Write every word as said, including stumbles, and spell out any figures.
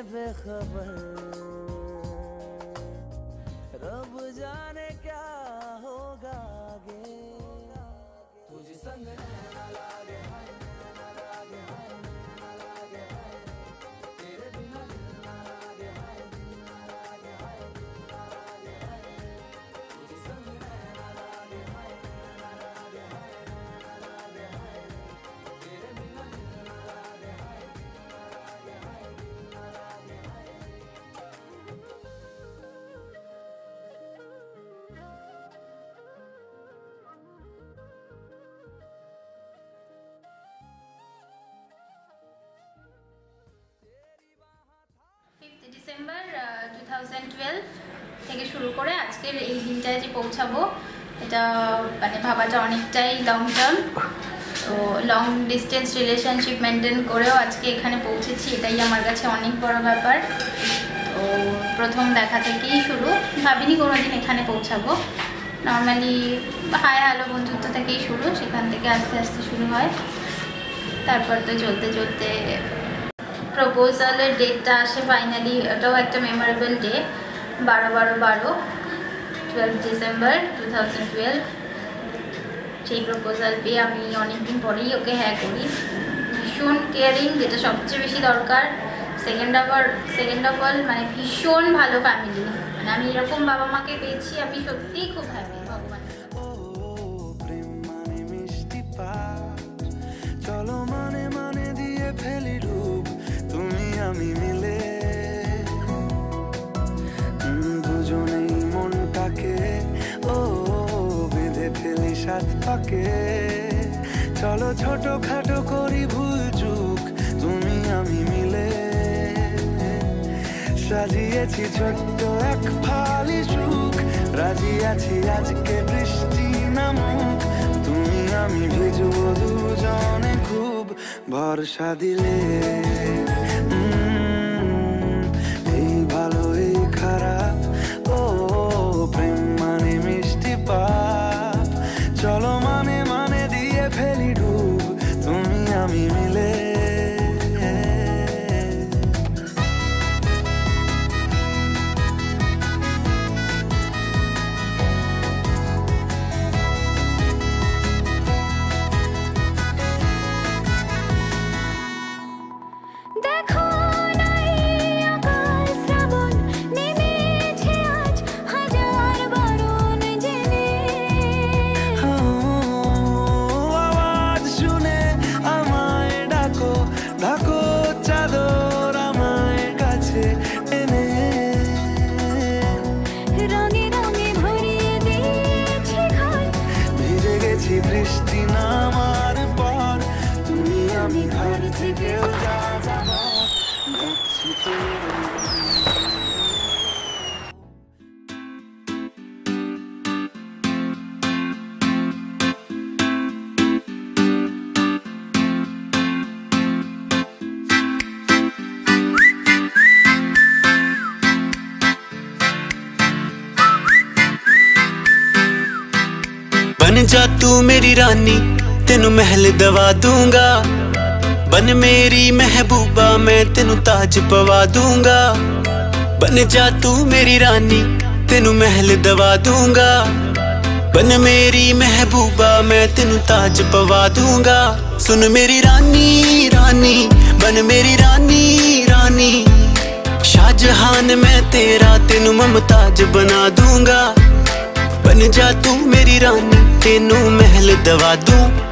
बेखबर, रब जाने क्या होगा आगे। तुझे संग रहना लागे हाय, ना लागे हाय, ना लागे हाय, तेरे बिना दिल ना लागे हाय, ना लागे हाय, ना लागे हाय, तुझे संग रहना लागे हाय, ना लागे हाय, ना लागे हाय, तेरे बिना दिल ना लागे हाय, ना लागे हाय, ना लागे हाय। Fifth December two thousand twelve থেকে শুরু করে আজকের এই দিনটায় যে পৌঁছাবো, এটা মানে ভাবাটা অনেকটাই লং টার্ম। তো লং ডিস্টেন্স রিলেশনশিপ মেনটেন করেও আজকে এখানে পৌঁছেছি, এটাই আমার কাছে অনেক বড় ব্যাপার। তো প্রথম দেখা থেকেই শুরু, ভাবিনি কোনোদিন এখানে পৌঁছাবো। নর্মালি হাই হ্যালো বন্ধুত্ব থেকেই শুরু, সেখান থেকে আস্তে আস্তে শুরু হয়। তারপর তো চলতে চলতে প্রপোজালের ডেটটা আসে ফাইনালি, ওটাও একটা মেমোরেবল ডে, বারো বারো বারো twelve December two thousand twelve. সেই প্রপোজাল পেয়ে আমি অনেকদিন পরেই ওকে হ্যাঁ করি। ভীষণ কেয়ারিং, যেটা সবচেয়ে বেশি দরকার। সেকেন্ড অফ আর সেকেন্ড অফ অল মানে ভীষণ ভালো ফ্যামিলি, মানে আমি এরকম বাবা মাকে পেয়েছি, আমি সত্যিই খুব হ্যাপি। ভগবান চলো মানে মানে দিয়ে ফেলি রূপ তুমি আমি মিলে, দুজনেই মনটাকে ও বেঁধে ফেলি সাত পাকে। চলো ছোট খাটো করি ভুল চুক তুমি আমি মিলে, সাজিয়েছি ছোট্ট এক ফালি সুখ, রাজি আছি আজকে বৃষ্টি নামুক, তুমি আমি ভিজবো দুজনে খুব ভরসা দিলে। এই ভালো এই খারাপ, ও প্রেম মানে মিষ্টি পাপ, চলো মানে মানে দিয়ে ফেলি ডুব তুমি আমি মিলে। বৃষ্টি নামার পর তুমি আমি ঘর থেকে যা যাব দেখছি बन जा तू मेरी रानी, तेनू महल दवा दूंगा, बन मेरी महबूबा मैं तेनू ताज पवा दूंगा। बन जा तू मेरी रानी, तेनू महल दवा दूंगा, बन मेरी महबूबा मैं तेनू ताज पवा दूंगा। सुन मेरी रानी रानी, बन मेरी रानी रानी, शाहजहान मैं तेरा तेनू मुमताज बना दूंगा। बन जा तू मेरी रानी, तेनू महल दवा दूं।